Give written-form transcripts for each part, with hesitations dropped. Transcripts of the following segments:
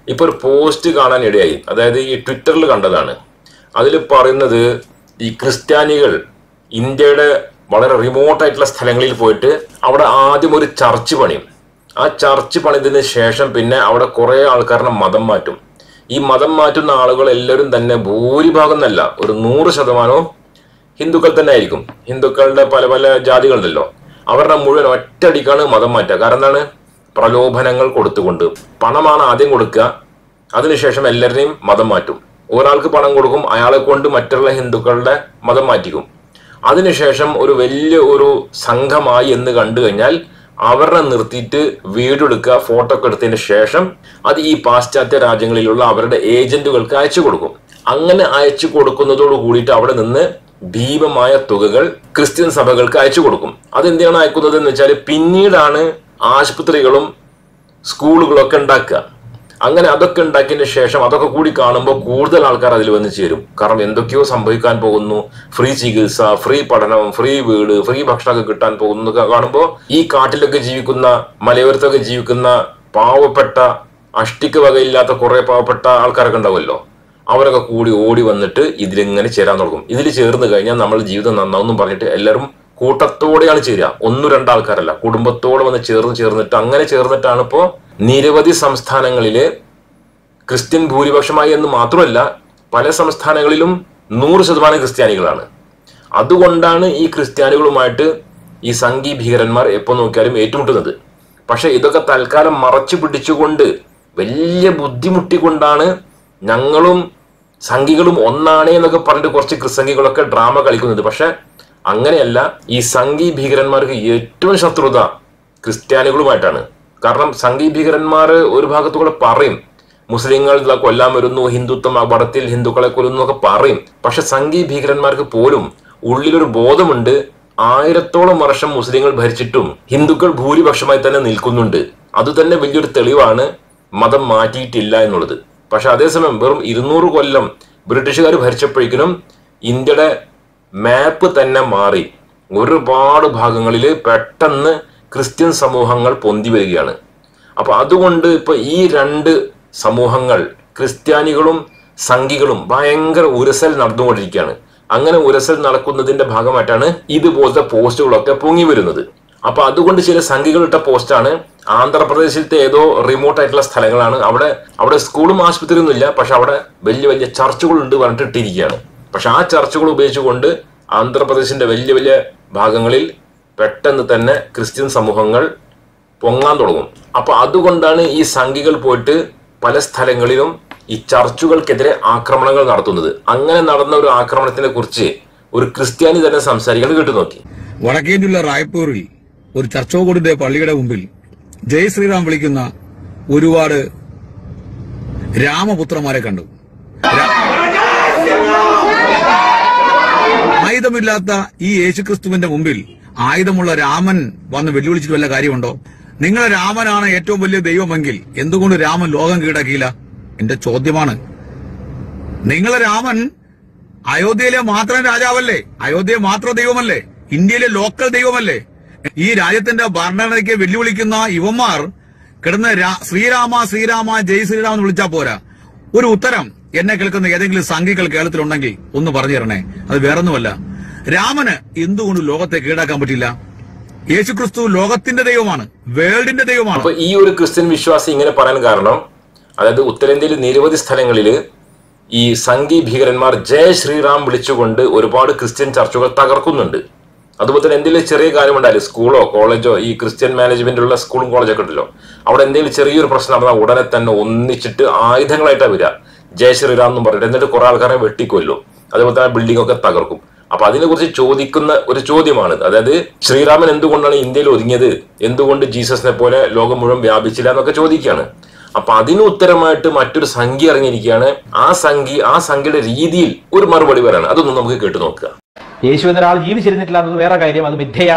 ഇപ്പൊ ഒരു പോസ്റ്റ് കാണാൻ ഇടയായി, അതായത് ഈ ട്വിറ്ററിൽ കണ്ടതാണ്. അതിൽ പറയുന്നത് ഈ ക്രിസ്ത്യാനികൾ ഇന്ത്യയുടെ വളരെ റിമോട്ടായിട്ടുള്ള സ്ഥലങ്ങളിൽ പോയിട്ട് അവിടെ ആദ്യം ഒരു ചർച്ച് പണിയും. ആ ചർച്ച് പണിതിന് ശേഷം പിന്നെ അവിടെ കുറെ ആൾക്കാരുടെ മതം മാറ്റും. ഈ മതം മാറ്റുന്ന ആളുകൾ എല്ലാവരും തന്നെ ഭൂരിഭാഗം എന്നല്ല, ഒരു 100% ഹിന്ദുക്കൾ തന്നെ ആയിരിക്കും. ഹിന്ദുക്കളുടെ പല പല ജാതികളുണ്ടല്ലോ, അവരുടെ മുഴുവൻ ഒറ്റയടിക്കാണ് മതം മാറ്റുക. കാരണം എന്താണ്? പ്രലോഭനങ്ങൾ കൊടുത്തുകൊണ്ട്. പണമാണ് ആദ്യം കൊടുക്കുക, അതിനുശേഷം എല്ലാവരുടെയും മതം മാറ്റും. ഒരാൾക്ക് പണം കൊടുക്കും, അയാളെ കൊണ്ട് മറ്റുള്ള ഹിന്ദുക്കളുടെ മതം മാറ്റിക്കും. അതിനുശേഷം ഒരു വലിയ ഒരു സംഘമായി എന്ന് കണ്ടു കഴിഞ്ഞാൽ അവരെ നിർത്തിയിട്ട് വീഡിയോ എടുക്കുക, ഫോട്ടോ ഒക്കെ എടുത്തതിന് ശേഷം അത് ഈ പാശ്ചാത്യ രാജ്യങ്ങളിലുള്ള അവരുടെ ഏജന്റുകൾക്ക് അയച്ചു കൊടുക്കും. അങ്ങനെ അയച്ചു കൊടുക്കുന്നതോട് കൂടിയിട്ട് അവിടെ നിന്ന് ഭീമമായ തുകകൾ ക്രിസ്ത്യൻ സഭകൾക്ക് അയച്ചു കൊടുക്കും. അതെന്തിനാണ് അയക്കുന്നത് എന്ന് വെച്ചാൽ പിന്നീടാണ് ആശുപത്രികളും സ്കൂളുകളൊക്കെ ഉണ്ടാക്കുക. അങ്ങനെ അതൊക്കെ ഉണ്ടാക്കിയതിന് ശേഷം അതൊക്കെ കൂടി കാണുമ്പോൾ കൂടുതൽ ആൾക്കാർ അതിൽ വന്ന് ചേരും. കാരണം എന്തൊക്കെയോ സംഭവിക്കാൻ പോകുന്നു, ഫ്രീ ചികിത്സ, ഫ്രീ പഠനം, ഫ്രീ വീട്, ഫ്രീ ഭക്ഷണമൊക്കെ കിട്ടാൻ പോകുന്നു കാണുമ്പോൾ ഈ കാട്ടിലൊക്കെ ജീവിക്കുന്ന, മലയോരത്തൊക്കെ ജീവിക്കുന്ന പാവപ്പെട്ട അഷ്ടിക്ക് വകയില്ലാത്ത കുറെ പാവപ്പെട്ട ആൾക്കാരൊക്കെ ഉണ്ടാവുമല്ലോ, അവരൊക്കെ കൂടി ഓടി വന്നിട്ട് ഇതിലിങ്ങനെ ചേരാൻ തുടങ്ങും. ഇതിൽ ചേർന്ന് കഴിഞ്ഞാൽ നമ്മൾ ജീവിതം നന്നാവും പറഞ്ഞിട്ട് എല്ലാവരും കൂട്ടത്തോടെയാണ് ചേരുക. 1-2 ആൾക്കാരല്ല, കുടുംബത്തോടെ വന്ന് ചേർന്നിട്ട് അങ്ങനെ ചേർന്നിട്ടാണ് ഇപ്പോ നിരവധി സംസ്ഥാനങ്ങളില് ക്രിസ്ത്യൻ ഭൂരിപക്ഷമായി എന്ന് മാത്രമല്ല പല സംസ്ഥാനങ്ങളിലും 100% ക്രിസ്ത്യാനികളാണ്. അതുകൊണ്ടാണ് ഈ ക്രിസ്ത്യാനികളുമായിട്ട് ഈ സംഘി ഭീകരന്മാർ എപ്പോൾ നോക്കിയാലും ഏറ്റുമുട്ടുന്നത്. പക്ഷെ ഇതൊക്കെ തൽക്കാലം മറച്ചു പിടിച്ചുകൊണ്ട് വലിയ ബുദ്ധിമുട്ടിക്കൊണ്ടാണ് ഞങ്ങളും സംഘികളും ഒന്നാണേ എന്നൊക്കെ പറഞ്ഞിട്ട് കുറച്ച് ക്രിസ്സംഘികളൊക്കെ ഡ്രാമ കളിക്കുന്നത്. പക്ഷെ അങ്ങനെയല്ല, ഈ സംഘി ഭീകരന്മാർക്ക് ഏറ്റവും ശത്രുത ക്രിസ്ത്യാനികളുമായിട്ടാണ്. കാരണം സംഘി ഭീകരന്മാർ ഒരു ഭാഗത്തുകൂടെ പറയും മുസ്ലിങ്ങൾ കൊല്ലാൻ വരുന്നു, ഹിന്ദുത്വം വടത്തിൽ ഹിന്ദുക്കളെ കൊല്ലുന്നു ഒക്കെ പറയും. പക്ഷെ സംഘി ഭീകരന്മാർക്ക് പോലും ഉള്ളിലൊരു ബോധമുണ്ട്, 1000-ഓളം വർഷം മുസ്ലിങ്ങൾ ഭരിച്ചിട്ടും ഹിന്ദുക്കൾ ഭൂരിപക്ഷമായി തന്നെ നിൽക്കുന്നുണ്ട്. അത് തന്നെ വലിയൊരു തെളിവാണ് മതം മാറ്റിയിട്ടില്ല എന്നുള്ളത്. പക്ഷെ അതേസമയം വെറും 200 കൊല്ലം ബ്രിട്ടീഷുകാർ ഭരിച്ചപ്പോഴേക്കിനും ഇന്ത്യയുടെ മാപ്പ് തന്നെ മാറി. ഒരുപാട് ഭാഗങ്ങളിൽ പെട്ടെന്ന് ക്രിസ്ത്യൻ സമൂഹങ്ങൾ പൊന്തി വരികയാണ്. അപ്പൊ അതുകൊണ്ട് ഇപ്പൊ ഈ 2 സമൂഹങ്ങൾ, ക്രിസ്ത്യാനികളും സംഘികളും ഭയങ്കര ഉരസൽ നടന്നുകൊണ്ടിരിക്കുകയാണ്. അങ്ങനെ ഉരസൽ നടക്കുന്നതിന്റെ ഭാഗമായിട്ടാണ് ഇതുപോലത്തെ പോസ്റ്റുകളൊക്കെ പൊങ്ങി വരുന്നത്. അപ്പൊ അതുകൊണ്ട് ചില സംഘികൾ ഇട്ട പോസ്റ്റാണ്, ആന്ധ്രാപ്രദേശിലത്തെ ഏതോ റിമോട്ട് ആയിട്ടുള്ള സ്ഥലങ്ങളാണ്, അവിടെ സ്കൂളും ആശുപത്രിയൊന്നും ഇല്ല, പക്ഷെ അവിടെ വലിയ വലിയ ചർച്ചുകളുണ്ട് പറഞ്ഞിട്ട് ഇട്ടിരിക്കുകയാണ്. പക്ഷെ ആ ചർച്ചുകൾ ഉപയോഗിച്ചുകൊണ്ട് ആന്ധ്രാപ്രദേശിന്റെ വലിയ വലിയ ഭാഗങ്ങളിൽ പെട്ടെന്ന് തന്നെ ക്രിസ്ത്യൻ സമൂഹങ്ങൾ പൊങ്ങാൻ തുടങ്ങും. അപ്പൊ അതുകൊണ്ടാണ് ഈ സംഘികൾ പോയിട്ട് പല സ്ഥലങ്ങളിലും ഈ ചർച്ചുകൾക്കെതിരെ ആക്രമണങ്ങൾ നടത്തുന്നത്. അങ്ങനെ നടന്ന ഒരു ആക്രമണത്തിനെ കുറിച്ച് ഒരു ക്രിസ്ത്യാനി തന്നെ സംസാരിക്കുന്നത് കേട്ടു നോക്കി. വടക്കേന്ത്യയിലുള്ള റായ്പൂരിൽ ഒരു ചർച്ചോകോടിന്റെ പള്ളിയുടെ മുമ്പിൽ ജയ് ശ്രീറാം വിളിക്കുന്ന ഒരുപാട് രാമപുത്രന്മാരെ കണ്ടു. ആയുധമില്ലാത്ത ഈ യേശുക്രിസ്തുവിന്റെ മുമ്പിൽ ആയുധമുള്ള രാമൻ വന്ന് വെല്ലുവിളിച്ചിട്ട് വല്ല കാര്യമുണ്ടോ? നിങ്ങളെ രാമനാണ് ഏറ്റവും വലിയ ദൈവമെങ്കിൽ എന്തുകൊണ്ട് രാമൻ ലോകം കീഴടക്കിയില്ല? എന്റെ ചോദ്യമാണ്. നിങ്ങളെ രാമൻ അയോധ്യയിലെ മാത്രം രാജാവല്ലേ? അയോധ്യ മാത്രം ദൈവമല്ലേ? ഇന്ത്യയിലെ ലോക്കൽ ദൈവമല്ലേ? ഈ രാജ്യത്തിന്റെ ഭരണഘടനയ്ക്ക് വെല്ലുവിളിക്കുന്ന യുവന്മാർ കിടന്ന് ശ്രീരാമ ശ്രീരാമ ജയ് ശ്രീരാം എന്ന് വിളിച്ചാ പോരാ. ഒരു ഉത്തരം എന്നെ കേൾക്കുന്ന ഏതെങ്കിലും സംഘികൾ കേരളത്തിലുണ്ടെങ്കിൽ ഒന്ന് പറഞ്ഞു തരണേ. അത് വേറൊന്നുമല്ല, രാമന് എന്തുകൊണ്ട് ലോകത്തെ കീഴടക്കാൻ പറ്റില്ല? യേശുക്രിസ്തു ലോകത്തിന്റെ ദൈവമാണ്, വേൾഡിന്റെ ദൈവമാണ്. അപ്പൊ ഈ ഒരു ക്രിസ്ത്യൻ വിശ്വാസി ഇങ്ങനെ പറയാൻ കാരണം, അതായത് ഉത്തരേന്ത്യയിൽ നിരവധി സ്ഥലങ്ങളിൽ ഈ സംഘി ഭീകരന്മാർ ജയ് ശ്രീറാം വിളിച്ചുകൊണ്ട് ഒരുപാട് ക്രിസ്ത്യൻ ചർച്ചുകൾ തകർക്കുന്നുണ്ട്. അതുപോലെ തന്നെ എന്തെങ്കിലും ചെറിയ കാര്യമുണ്ടായാലും സ്കൂളോ കോളേജോ, ഈ ക്രിസ്ത്യൻ മാനേജ്മെന്റുള്ള സ്കൂളും കോളേജൊക്കെ ഉണ്ടല്ലോ, അവിടെ എന്തെങ്കിലും ചെറിയൊരു പ്രശ്നം നടന്നാൽ ഉടനെ തന്നെ ഒന്നിച്ചിട്ട് ആയുധങ്ങളായിട്ടാണ് വരിക, ജയ് ശ്രീറാം എന്നും പറഞ്ഞിട്ട്. എന്നിട്ട് കുറെ ആൾക്കാരെ വെട്ടിക്കൊല്ലും, അതുപോലെ തന്നെ ബിൽഡിംഗ് ഒക്കെ തകർക്കും. അപ്പൊ അതിനെ കുറിച്ച് ചോദിക്കുന്ന ഒരു ചോദ്യമാണ്, അതായത് ശ്രീരാമൻ എന്തുകൊണ്ടാണ് ഇന്ത്യയിൽ ഒതുങ്ങിയത്, എന്തുകൊണ്ട് ജീസസിനെ പോലെ ലോകം മുഴുവൻ വ്യാപിച്ചില്ല എന്നൊക്കെ ചോദിക്കുകയാണ്. അപ്പൊ അതിന് ഉത്തരമായിട്ട് മറ്റൊരു സംഖ്യ ഇറങ്ങിയിരിക്കുകയാണ്. ആ സംഖ്യയുടെ രീതിയിൽ ഒരു മറുപടി വരാണ്. അതൊന്നും നമുക്ക് കേട്ടു നോക്കുക. യേശു എന്നൊരാൾ ജീവിച്ചിരുന്നിട്ടില്ല എന്നത് വേറെ കാര്യം, അത് മിഥ്യയാണ്.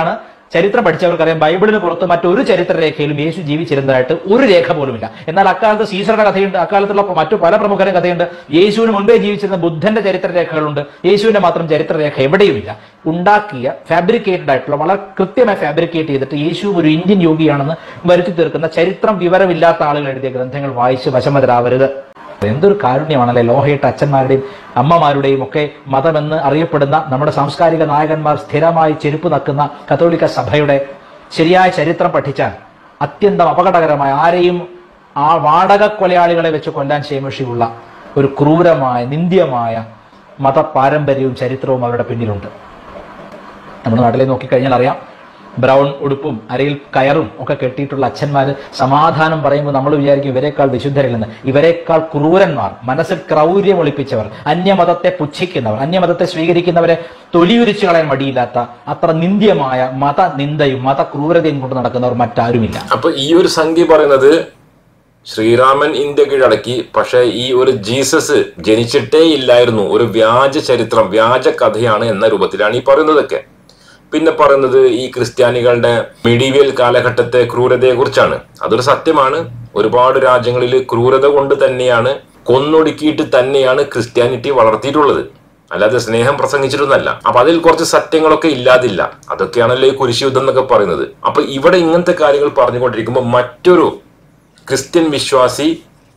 ചരിത്രം പഠിച്ചവർക്കറിയാം, ബൈബിളിന് പുറത്ത് മറ്റൊരു ചരിത്രരേഖയിലും യേശു ജീവിച്ചിരുന്നതായിട്ട് ഒരു രേഖ പോലുമില്ല. എന്നാൽ അക്കാലത്ത് സീസറുടെ കഥയുണ്ട്, അക്കാലത്തുള്ള മറ്റു പല പ്രമുഖരുടെ കഥയുണ്ട്, യേശുവിന് മുൻപേ ജീവിച്ചിരുന്ന ബുദ്ധന്റെ ചരിത്രരേഖകളുണ്ട്. യേശുവിന്റെ മാത്രം ചരിത്രരേഖ എവിടെയുമില്ല. ഉണ്ടാക്കിയ ഫാബ്രിക്കേറ്റഡ് ആയിട്ടുള്ള, വളരെ കൃത്യമായി ഫാബ്രിക്കേറ്റ് ചെയ്തിട്ട് യേശു ഒരു ഇന്ത്യൻ യോഗിയാണെന്ന് വരുത്തി തീർക്കുന്ന ചരിത്രം വിവരമില്ലാത്ത ആളുകൾ എഴുതിയ ഗ്രന്ഥങ്ങൾ വായിച്ച് വശമതരാവരുത്. എന്തൊരു കാരുണ്യമാണല്ലേ ലോഹയിട്ട അച്ഛന്മാരുടെയും അമ്മമാരുടെയും ഒക്കെ മതമെന്ന് അറിയപ്പെടുന്ന നമ്മുടെ സാംസ്കാരിക നായകന്മാർ സ്ഥിരമായി ചെരുപ്പ് നക്കുന്ന കത്തോലിക്ക സഭയുടെ ശരിയായ ചരിത്രം പഠിച്ചാൽ അത്യന്തം അപകടകരമായ, ആരെയും ആ വാടക കൊലയാളികളെ വെച്ച് കൊല്ലാൻ ശേഷിയുള്ള ഒരു ക്രൂരമായ, നിന്ദ്യമായ മതപാരമ്പര്യവും ചരിത്രവും അവരുടെ പിന്നിലുണ്ട്. നമ്മുടെ നാട്ടിലെ നോക്കിക്കഴിഞ്ഞാൽ അറിയാം, ബ്രൗൺ ഉടുപ്പും അരയിൽ കയറും ഒക്കെ കെട്ടിയിട്ടുള്ള അച്ഛന്മാര് സമാധാനം പറയുമ്പോൾ നമ്മൾ വിചാരിക്കും ഇവരെക്കാൾ വിശുദ്ധരില്ലെന്ന്. ഇവരെക്കാൾ ക്രൂരന്മാർ, മനസ്സിൽ ക്രൗര്യം ഒളിപ്പിച്ചവർ, അന്യമതത്തെ പുച്ഛിക്കുന്നവർ, അന്യമതത്തെ സ്വീകരിക്കുന്നവരെ തൊലിയുരിച്ചു കളയാൻ മടിയില്ലാത്ത അത്ര നിന്ദ്യമായ മതനിന്ദയും മതക്രൂരതയും കൊണ്ട് നടക്കുന്നവർ മറ്റാരുമില്ല. അപ്പൊ ഈ ഒരു സംഖ്യ പറയുന്നത് ശ്രീരാമൻ ഇന്ത്യ കീഴടക്കി, പക്ഷെ ഈ ഒരു ജീസസ് ജനിച്ചിട്ടേ ഇല്ലായിരുന്നു, ഒരു വ്യാജ ചരിത്രം, വ്യാജ കഥയാണ് എന്ന രൂപത്തിലാണ് ഈ പറയുന്നതൊക്കെ. പിന്നെ പറയുന്നത് ഈ ക്രിസ്ത്യാനികളുടെ മിഡീവിയൽ കാലഘട്ടത്തെ ക്രൂരതയെ കുറിച്ചാണ്. അതൊരു സത്യമാണ്. ഒരുപാട് രാജ്യങ്ങളിൽ ക്രൂരത കൊണ്ട് തന്നെയാണ്, കൊന്നൊടുക്കിയിട്ട് തന്നെയാണ് ക്രിസ്ത്യാനിറ്റി വളർത്തിയിട്ടുള്ളത്, അല്ലാതെ സ്നേഹം പ്രസംഗിച്ചിട്ടൊന്നല്ല. അപ്പൊ അതിൽ കുറച്ച് സത്യങ്ങളൊക്കെ ഇല്ലാതില്ല. അതൊക്കെയാണല്ലോ ഈ കുരിശ് യുദ്ധം എന്നൊക്കെ പറയുന്നത്. അപ്പൊ ഇവിടെ ഇങ്ങനത്തെ കാര്യങ്ങൾ പറഞ്ഞുകൊണ്ടിരിക്കുമ്പോൾ മറ്റൊരു ക്രിസ്ത്യൻ വിശ്വാസി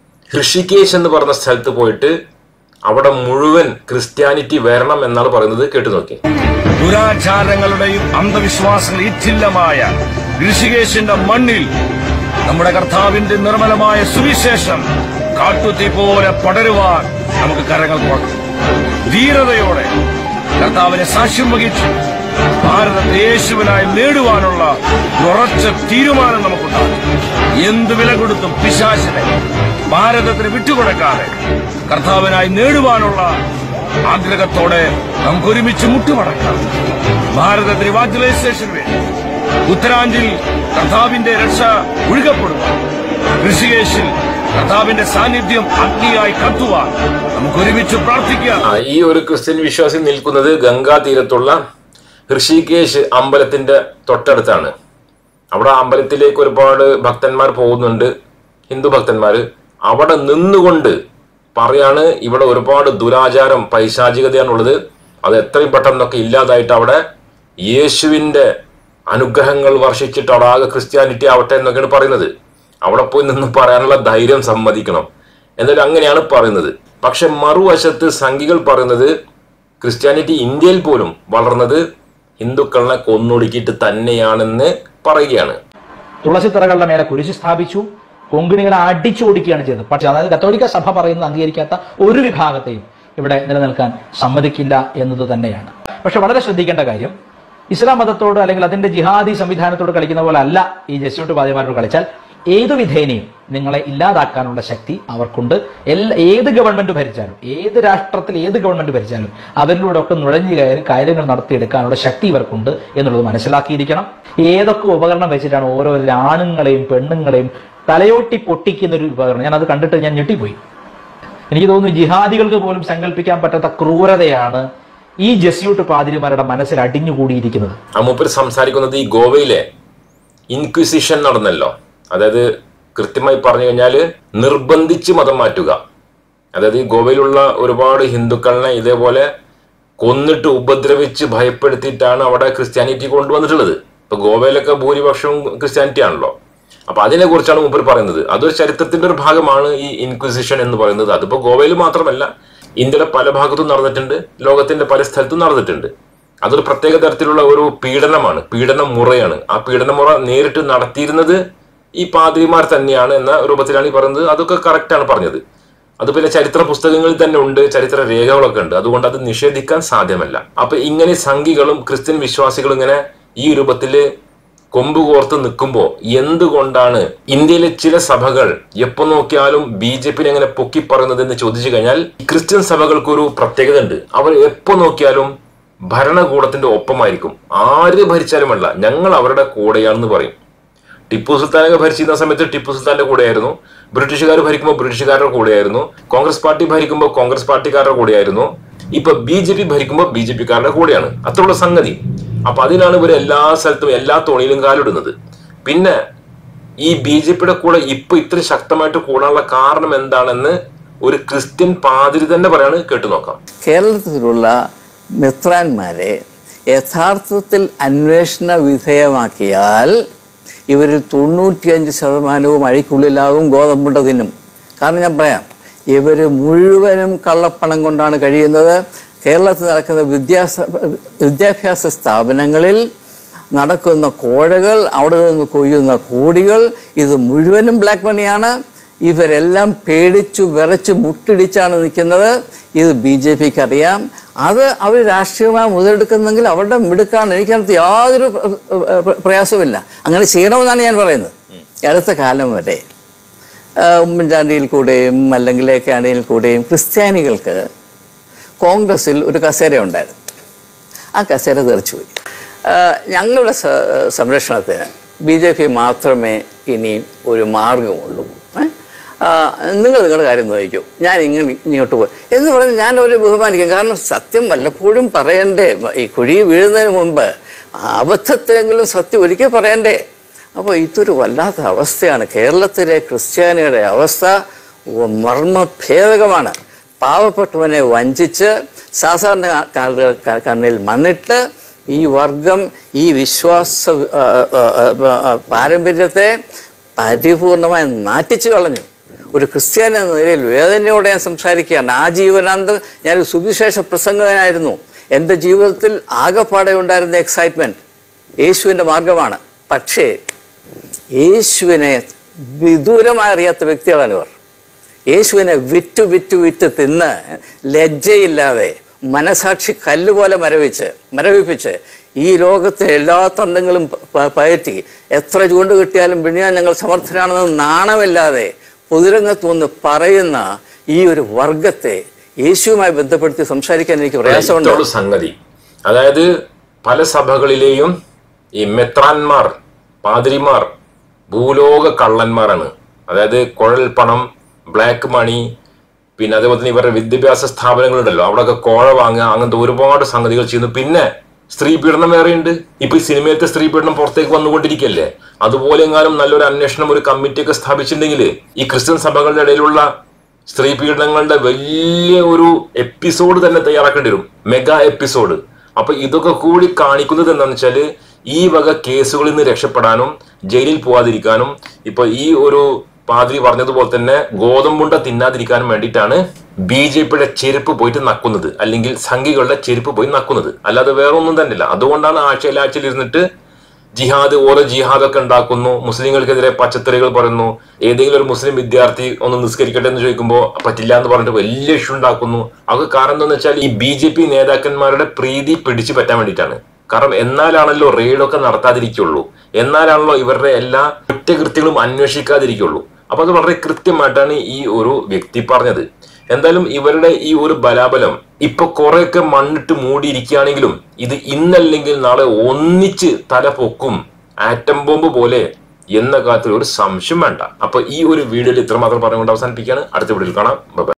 ഋഷികേശ് എന്ന് പറഞ്ഞ സ്ഥലത്ത് പോയിട്ട് അവിടെ മുഴുവൻ ക്രിസ്ത്യാനിറ്റി വരണം എന്നാണ് പറയുന്നത്. കേട്ടു നോക്കി. ദുരാചാരങ്ങളുടെയും അന്ധവിശ്വാസങ്ങൾ ഇച്ഛില്ലമായ ഋഷികേശിന്റെ മണ്ണിൽ നമ്മുടെ കർത്താവിന്റെ നിർമ്മലമായ സുവിശേഷം കാട്ടുതീ പോലെ പടരുവാൻ നമുക്ക് കരങ്ങൾ തുറക്കാം. ധീരതയോടെ കർത്താവിനെ സാക്ഷ്യം വഹിച്ചു ഭാരതത്തെ യേശുവിനായി നേടുവാനുള്ള ഉറച്ച തീരുമാനം നമുക്കുണ്ടാകും. എന്ത് വില കൊടുത്തും പിശാചിനെ ഭാരതത്തിന് വിട്ടുകൊടുക്കാതെ കർത്താവിനായി നേടുവാനുള്ള ആഗ്രഹത്തോടെ നമുക്ക് ഒരുമിച്ച് മുട്ടുമടക്കാം. ഭാരതത്തിന് ഇവാഞ്ചലൈസേഷന് വേണ്ടി ഉത്തരാഞ്ചിൽ കർത്താവിന്റെ രക്ഷ ഒഴുകപ്പെടുവാൻ, ഋഷികേശിൽ കർത്താവിന്റെ സാന്നിധ്യം അഗ്നിയായി കത്തുവാൻ നമുക്ക് ഒരുമിച്ച് പ്രാർത്ഥിക്കാം. ഈ ഒരു ക്രിസ്ത്യൻ വിശ്വാസി നിൽക്കുന്നത് ഗംഗാ തീരത്തുള്ള ഋഷികേശ് അമ്പലത്തിന്റെ തൊട്ടടുത്താണ്. അവിടെ അമ്പലത്തിലേക്ക് ഒരുപാട് ഭക്തന്മാർ പോകുന്നുണ്ട്, ഹിന്ദു ഭക്തന്മാര്. അവിടെ നിന്നുകൊണ്ട് പറയാണ് ഇവിടെ ഒരുപാട് ദുരാചാരം, പൈശാചികതയാണുള്ളത്, അത് എത്രയും പെട്ടെന്നൊക്കെ ഇല്ലാതായിട്ട് അവിടെ യേശുവിന്റെ അനുഗ്രഹങ്ങൾ വർഷിച്ചിട്ട് അവിടെ ആകെ ക്രിസ്ത്യാനിറ്റി ആവട്ടെ എന്നൊക്കെയാണ് പറയുന്നത്. അവിടെ പോയി നിന്ന് പറയാനുള്ള ധൈര്യം സമ്മതിക്കണം. എന്നാലും അങ്ങനെയാണ് പറയുന്നത്. പക്ഷെ മറുവശത്ത് സംഘികൾ പറയുന്നത് ക്രിസ്ത്യാനിറ്റി ഇന്ത്യയിൽ പോലും വളർന്നത് ഹിന്ദുക്കളെ കൊന്നൊടുക്കിയിട്ട് തന്നെയാണെന്ന് പറയുകയാണ്. തുളസിത്തറകളുടെ മേലെ കുരിശ് സ്ഥാപിച്ചു, കൊങ്കിണികളെ അടിച്ചോടിക്കുകയാണ് ചെയ്തത്. പക്ഷെ അതായത് കത്തോലിക്ക സഭ പറയുന്നത് അംഗീകരിക്കാത്ത ഒരു വിഭാഗത്തെയും ഇവിടെ നിലനിൽക്കാൻ സമ്മതിക്കില്ല എന്നത് തന്നെയാണ്. പക്ഷെ വളരെ ശ്രദ്ധിക്കേണ്ട കാര്യം, ഇസ്ലാം മതത്തോട് അല്ലെങ്കിൽ അതിന്റെ ജിഹാദി സംവിധാനത്തോട് കളിക്കുന്ന പോലെ അല്ല ഈ ജസ്യൂട്ട് പാതിമാരോട് കളിച്ചാൽ ഏതു വിധേനയും നിങ്ങളെ ഇല്ലാതാക്കാനുള്ള ശക്തി അവർക്കുണ്ട്. ഏത് ഗവൺമെന്റ് ഭരിച്ചാലും, ഏത് രാഷ്ട്രത്തിൽ ഏത് ഗവൺമെന്റ് ഭരിച്ചാലും അവരിലൂടെ ഒക്കെ നുഴഞ്ഞു കയറി കാര്യങ്ങൾ നടത്തിയെടുക്കാനുള്ള ശക്തി ഇവർക്കുണ്ട് എന്നുള്ളത് മനസ്സിലാക്കിയിരിക്കണം. ഏതൊക്കെ ഉപകരണം വെച്ചിട്ടാണ് ഓരോ ആണുങ്ങളെയും പെണ്ണുങ്ങളെയും തലയോട്ടി പൊട്ടിക്കുന്ന ഒരു ഉപകരണം, ഞാൻ അത് കണ്ടിട്ട് ഞാൻ ഞെട്ടിപ്പോയി. എനിക്ക് തോന്നുന്നു ജിഹാദികൾക്ക് പോലും സങ്കല്പിക്കാൻ പറ്റാത്ത ക്രൂരതയാണ് ഈ ജസ്യൂട്ട് പാതിരിമാരുടെ മനസ്സിൽ അടിഞ്ഞുകൂടിയിരിക്കുന്നത്. മൂപ്പര് സംസാരിക്കുന്നത് ഈ ഗോവയിലെ ഇൻക്വിസിഷൻ നടന്നല്ലോ, അതായത് കൃത്യമായി പറഞ്ഞു കഴിഞ്ഞാൽ നിർബന്ധിച്ച് മതം മാറ്റുക. അതായത് ഈ ഗോവയിലുള്ള ഒരുപാട് ഹിന്ദുക്കളെ ഇതേപോലെ കൊന്നിട്ട് ഉപദ്രവിച്ച് ഭയപ്പെടുത്തിയിട്ടാണ് അവിടെ ക്രിസ്ത്യാനിറ്റി കൊണ്ടുവന്നിട്ടുള്ളത്. ഇപ്പൊ ഗോവയിലൊക്കെ ഭൂരിപക്ഷവും ക്രിസ്ത്യാനിറ്റി ആണല്ലോ. അപ്പൊ അതിനെ കുറിച്ചാണ് മൂപ്പർ പറയുന്നത്. അതൊരു ചരിത്രത്തിന്റെ ഒരു ഭാഗമാണ് ഈ ഇൻക്വിസിഷൻ എന്ന് പറയുന്നത്. അതിപ്പോ ഗോവയിൽ മാത്രമല്ല, ഇന്ത്യയുടെ പല ഭാഗത്തും നടന്നിട്ടുണ്ട്, ലോകത്തിന്റെ പല സ്ഥലത്തും നടന്നിട്ടുണ്ട്. അതൊരു പ്രത്യേക തരത്തിലുള്ള ഒരു പീഡനമാണ്, പീഡന മുറയാണ്. ആ പീഡന മുറ നേരിട്ട് നടത്തിയിരുന്നത് ഈ പാദ്രിമാർ തന്നെയാണ് എന്ന രൂപത്തിലാണ് ഈ പറയുന്നത്. അതൊക്കെ കറക്റ്റാണ് പറഞ്ഞത്. അത് പിന്നെ ചരിത്ര പുസ്തകങ്ങളിൽ തന്നെ ഉണ്ട്, ചരിത്ര രേഖകളൊക്കെ ഉണ്ട്. അതുകൊണ്ട് അത് നിഷേധിക്കാൻ സാധ്യമല്ല. അപ്പൊ ഇങ്ങനെ സംഘികളും ക്രിസ്ത്യൻ വിശ്വാസികളും ഇങ്ങനെ ഈ രൂപത്തില് കൊമ്പ് കോർത്ത് നിൽക്കുമ്പോൾ എന്തുകൊണ്ടാണ് ഇന്ത്യയിലെ ചില സഭകൾ എപ്പോ നോക്കിയാലും BJP എങ്ങനെ പൊക്കി പറയുന്നത് എന്ന് ചോദിച്ചു കഴിഞ്ഞാൽ, ക്രിസ്ത്യൻ സഭകൾക്കൊരു പ്രത്യേകത ഉണ്ട്. അവർ എപ്പോ നോക്കിയാലും ഭരണകൂടത്തിന്റെ ഒപ്പമായിരിക്കും. ആര് ഭരിച്ചാലുമല്ല, ഞങ്ങൾ അവരുടെ കൂടെയാണെന്ന് പറയും. ടിപ്പു സുൽത്താനൊക്കെ ഭരിച്ചിരുന്ന സമയത്ത് ടിപ്പു സുൽത്താന്റെ കൂടെയായിരുന്നു, ബ്രിട്ടീഷുകാർ ഭരിക്കുമ്പോൾ ബ്രിട്ടീഷുകാരുടെ കൂടെയായിരുന്നു, കോൺഗ്രസ് പാർട്ടി ഭരിക്കുമ്പോൾ കോൺഗ്രസ് പാർട്ടിക്കാരുടെ കൂടെയായിരുന്നു, ഇപ്പൊ BJP ഭരിക്കുമ്പോൾ BJPക്കാരുടെ കൂടെയാണ്. അത്രയുള്ള സംഗതി. അപ്പൊ അതിനാണ് ഇവർ എല്ലാ സ്ഥലത്തും എല്ലാ തോണിയിലും കാലിടുന്നത്. പിന്നെ ഈ BJP-യുടെ കൂടെ ഇപ്പൊ ഇത്ര ശക്തമായിട്ട് കൂടാനുള്ള കാരണം എന്താണെന്ന് ഒരു ക്രിസ്ത്യൻ പാതിരി തന്നെ പറയാണ്, കേട്ടു നോക്കാം. കേരളത്തിലുള്ള മെത്രാന്മാരെ യഥാർത്ഥത്തിൽ അന്വേഷണ വിധേയമാക്കിയാൽ ഇവരിൽ 95% അഴിക്കുള്ളിലാവും, ഗോതമ്പുണ്ട തിന്നും. കാരണം ഞാൻ പറയാം, ഇവർ മുഴുവനും കള്ളപ്പണം കൊണ്ടാണ് കഴിയുന്നത്. കേരളത്തിൽ നടക്കുന്ന വിദ്യാഭ്യാസ സ്ഥാപനങ്ങളിൽ നടക്കുന്ന കോഴകൾ, അവിടെ നിന്ന് കൊയ്യുന്ന കോടികൾ, ഇത് മുഴുവനും ബ്ലാക്ക് മണിയാണ്. ഇവരെല്ലാം പേടിച്ചു വിറച്ച് മുട്ടിടിച്ചാണ് നിൽക്കുന്നത്. ഇത് BJP-ക്ക് അറിയാം. അത് അവർ രാഷ്ട്രീയമായി മുതലെടുക്കുന്നെങ്കിൽ അവരുടെ മിടുക്കാണ്. എനിക്കതിനകത്ത് യാതൊരു പ്രയാസമില്ല. അങ്ങനെ ചെയ്യണമെന്നാണ് ഞാൻ പറയുന്നത്. അടുത്ത കാലം വരെ ഉമ്മൻചാണ്ടിയിൽ കൂടെയും അല്ലെങ്കിൽ AKAntoniയിൽ കൂടെയും ക്രിസ്ത്യാനികൾക്ക് കോൺഗ്രസിൽ ഒരു കസേര ഉണ്ടായിരുന്നു. ആ കസേര തെറിച്ചുപോയി. ഞങ്ങളുടെ സംരക്ഷണത്തിന് BJP മാത്രമേ ഇനി ഒരു മാർഗമുള്ളൂ. നിങ്ങൾ നിങ്ങളുടെ കാര്യം നോക്കൂ, ഞാൻ ഇങ്ങോട്ട് പോയി എന്ന് പറഞ്ഞ് ഞാൻ അവരെ ബഹുമാനിക്കും. കാരണം സത്യം വല്ലപ്പോഴും പറയണ്ടേ? ഈ കുഴി വീഴുന്നതിന് മുമ്പ് അബദ്ധത്തിലെങ്കിലും സത്യം ഒരിക്കൽ പറയണ്ടേ? അപ്പോൾ ഇതൊരു വല്ലാത്ത അവസ്ഥയാണ്. കേരളത്തിലെ ക്രിസ്ത്യാനിയുടെ അവസ്ഥ മർമ്മഭേദകമാണ്. പാവപ്പെട്ടവനെ വഞ്ചിച്ച് സാധാരണ കണ്ണിൽ മണ്ണിട്ട് ഈ വർഗം ഈ വിശ്വാസ പാരമ്പര്യത്തെ പരിപൂർണമായി നാറ്റിച്ചു കളഞ്ഞു. ഒരു ക്രിസ്ത്യാനി എന്ന നിലയിൽ വേദനയോടെ ഞാൻ സംസാരിക്കുകയാണ്. ആജീവനാന്തം ഞാനൊരു സുവിശേഷ പ്രസംഗകനായിരുന്നു. എൻ്റെ ജീവിതത്തിൽ ആകെപ്പാടെ ഉണ്ടായിരുന്ന എക്സൈറ്റ്മെൻറ്റ് യേശുവിൻ്റെ മാർഗമാണ്. പക്ഷേ യേശുവിനെ വിദൂരമായി അറിയാത്ത വ്യക്തികളാണ് ഇവർ. യേശുവിനെ വിറ്റ് തിന്ന് ലജ്ജയില്ലാതെ മനസാക്ഷി കല്ലുപോലെ മരവിപ്പിച്ച് ഈ ലോകത്തെ എല്ലാ തണ്ടങ്ങളും പയറ്റി എത്ര ചൂണ്ട് കിട്ടിയാലും പിന്നെയാൻ ഞങ്ങൾ സമർത്ഥരാണെന്ന് നാണമില്ലാതെ പൊതുരംഗത്ത് വന്ന് പറയുന്ന ഈ ഒരു വർഗത്തെ യേശുവുമായി ബന്ധപ്പെടുത്തി സംസാരിക്കാൻ എനിക്ക് പ്രയാസമുണ്ട്. സംഗതി അതായത് പല സഭകളിലെയും ഈ മെത്രാന്മാർ, പാതിരിമാർ ഭൂലോക കള്ളന്മാരാണ്. അതായത് കുഴൽ പണം, ബ്ലാക്ക് മണി, പിന്നെ അതേപോലെ തന്നെ ഇവരുടെ വിദ്യാഭ്യാസ സ്ഥാപനങ്ങളുണ്ടല്ലോ, അവിടെയൊക്കെ കോഴ വാങ്ങുക, അങ്ങനത്തെ ഒരുപാട് സംഗതികൾ ചെയ്യുന്നു. പിന്നെ സ്ത്രീ പീഡനം വേറെയുണ്ട്. ഇപ്പൊ ഈ സിനിമയിലത്തെ സ്ത്രീ പീഡനം പുറത്തേക്ക് വന്നുകൊണ്ടിരിക്കല്ലേ. അതുപോലെ എങ്ങാനും നല്ലൊരു അന്വേഷണം, ഒരു കമ്മിറ്റിയൊക്കെ സ്ഥാപിച്ചിട്ടുണ്ടെങ്കിൽ ഈ ക്രിസ്ത്യൻ സഭകളുടെ ഇടയിലുള്ള സ്ത്രീ പീഡനങ്ങളുടെ വലിയ ഒരു എപ്പിസോഡ് തന്നെ തയ്യാറാക്കേണ്ടി വരും, മെഗാ എപ്പിസോഡ്. അപ്പൊ ഇതൊക്കെ കൂടി കാണിക്കുന്നത് എന്താണെന്ന് വെച്ചാല് ഈ വക കേസുകളിൽ നിന്ന് രക്ഷപ്പെടാനും ജയിലിൽ പോവാതിരിക്കാനും ഇപ്പൊ ഈ ഒരു പാതിരി പറഞ്ഞതുപോലെ തന്നെ ഗോതമ്പുണ്ട തിന്നാതിരിക്കാനും വേണ്ടിയിട്ടാണ് BJP-യുടെ ചെരുപ്പ് പോയിട്ട് നക്കുന്നത്, അല്ലെങ്കിൽ സംഘികളുടെ ചെരുപ്പ് പോയി നക്കുന്നത്. അല്ലാതെ വേറെ ഒന്നും തന്നെയില്ല. അതുകൊണ്ടാണ് ആഴ്ചയിൽ ഇരുന്നിട്ട് ഓരോ ജിഹാദൊക്കെ ഉണ്ടാക്കുന്നു, മുസ്ലിങ്ങൾക്കെതിരെ പച്ചത്തറികൾ പറയുന്നു. ഏതെങ്കിലും ഒരു മുസ്ലിം വിദ്യാർത്ഥി ഒന്ന് നിസ്കരിക്കട്ടെ എന്ന് ചോദിക്കുമ്പോൾ പറ്റില്ല എന്ന് പറഞ്ഞിട്ട് വലിയ ഇഷ്യൂ ഉണ്ടാക്കുന്നു. അത് കാരണം എന്താണെന്ന് വെച്ചാൽ ഈ BJP നേതാക്കന്മാരുടെ പ്രീതി പിടിച്ചു പറ്റാൻ വേണ്ടിയിട്ടാണ്. കാരണം എന്നാലാണല്ലോ റെയ്ഡൊക്കെ നടത്താതിരിക്കുള്ളൂ, എന്നാലാണല്ലോ ഇവരുടെ എല്ലാ കുറ്റകൃത്യങ്ങളും അന്വേഷിക്കാതിരിക്കുള്ളൂ. അപ്പൊ അത് വളരെ കൃത്യമായിട്ടാണ് ഈ ഒരു വ്യക്തി പറഞ്ഞത്. എന്തായാലും ഇവരുടെ ഈ ഒരു ബലാബലം ഇപ്പൊ കുറെയൊക്കെ മണ്ണിട്ട് മൂടിയിരിക്കുകയാണെങ്കിലും ഇത് ഇന്നല്ലെങ്കിൽ നാളെ ഒന്നിച്ച് തല പൊക്കും, ആറ്റം ബോംബ് പോലെ എന്ന കാര്യത്തിൽ ഒരു സംശയം വേണ്ട. അപ്പൊ ഈ ഒരു വീഡിയോയിൽ ഇത്രമാത്രം പറഞ്ഞുകൊണ്ട് അവസാനിപ്പിക്കുകയാണ്. അടുത്ത വീഡിയോയിൽ കാണാം. ബൈ.